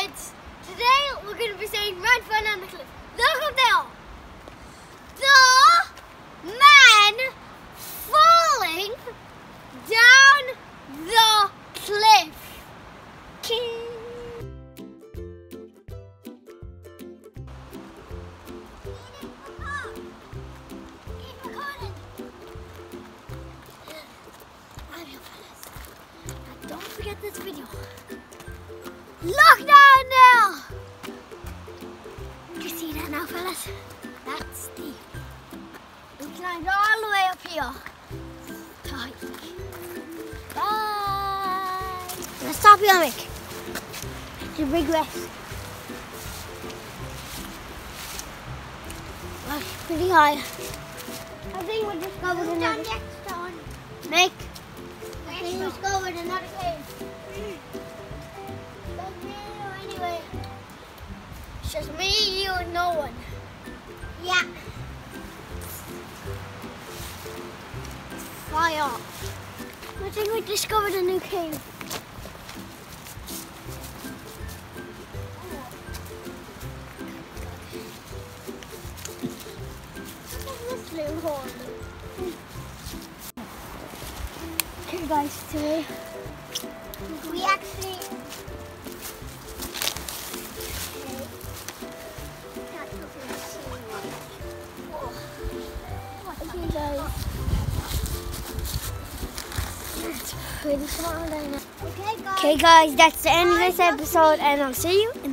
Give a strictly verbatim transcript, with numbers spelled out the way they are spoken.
kids! Today we're going to be saying Red Fun on the Cliff. Look up there! The man falling down the cliff. Don't forget this video. Look down there! You see that now, fellas? That's steep. We climbed all the way up here. Tight. Bye! Let's stop here, Mick. It's a big rest. That's pretty high. I think we discovered another. Mick, I think we discovered another cave. Anyway, it's just me, you, and no one. Yeah. Fire. I think we discovered a new cave. What's this little hole? Okay, guys, today we actually. Okay, guys. It's pretty small down there. Okay, guys. Okay, guys, that's the end of this episode, and I'll see you in